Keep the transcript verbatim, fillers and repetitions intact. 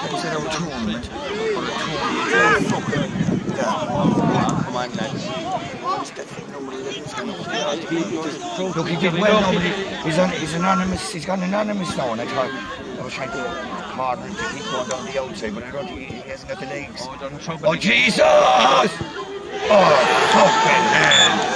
Is it a tournament? Or a tournament? Yeah. Come on, lads. He's definitely nobody that's going to look, he did well, nobody. He's, on, he's anonymous, he's got an anonymous now, and I thought I was trying to corner him to keep going down the outside, but I don't think he, he hasn't got the legs. Oh, Jesus! Oh, fucking hell!